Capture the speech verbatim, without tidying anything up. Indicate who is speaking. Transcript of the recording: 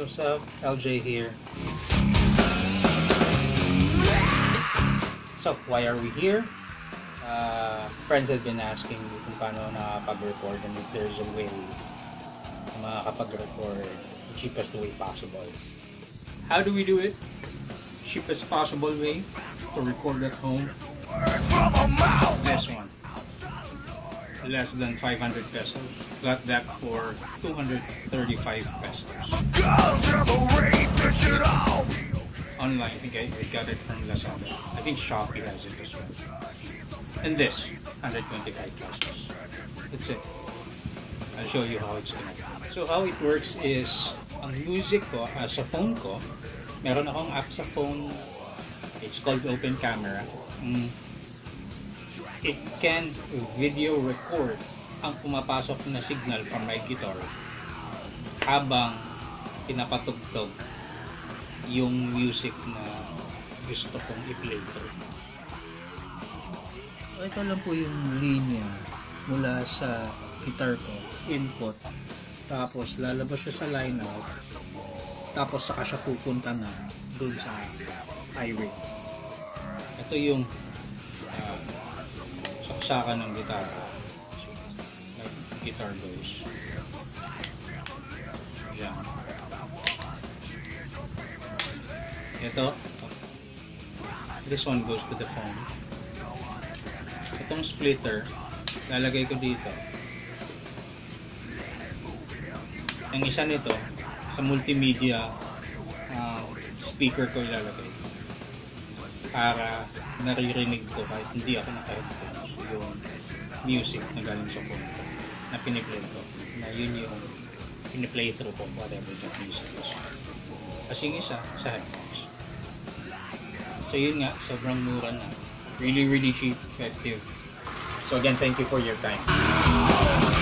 Speaker 1: What's up? L J here. So, why are we here? Uh, friends have been asking me kung paano nakapag-record and if there's a way na makakapag-record the cheapest way possible. How do we do it? Cheapest possible way to record at home? This one. Less than five hundred pesos. Got that for two hundred thirty-five pesos. Online, I think I, I got it from Lazada. I think Shopee has it as well. And this, one hundred twenty-five pesos. That's it. I'll show you how it's connected. So how it works is, ang music ko, uh, sa phone ko, meron akong app sa phone. It's called Open Camera. Mm. It can video record ang pumapasok na signal from my guitar habang pinapatugtog yung music na gusto kong i-play through.
Speaker 2: Ito lang po yung linya mula sa guitar ko, input, tapos lalabas siya sa line out, tapos saka siya pupunta na dun sa iRig. Ito yung uh, saksakan ng gitara, like guitar goes. Yan. Ito, this one goes to the phone. Itong splitter, lalagay ko dito. Ang isa nito, sa multimedia uh, speaker ko ilalagay. Para naririnig ko kahit hindi ako naka-headphones yung music na galing sa phone ko, na piniplay ko. Na yun yung piniplay through ko, whatever that music is. Kasing isa, sa headphones. So yun nga, sobrang mura na. Really, really cheap, effective. So again, thank you for your time.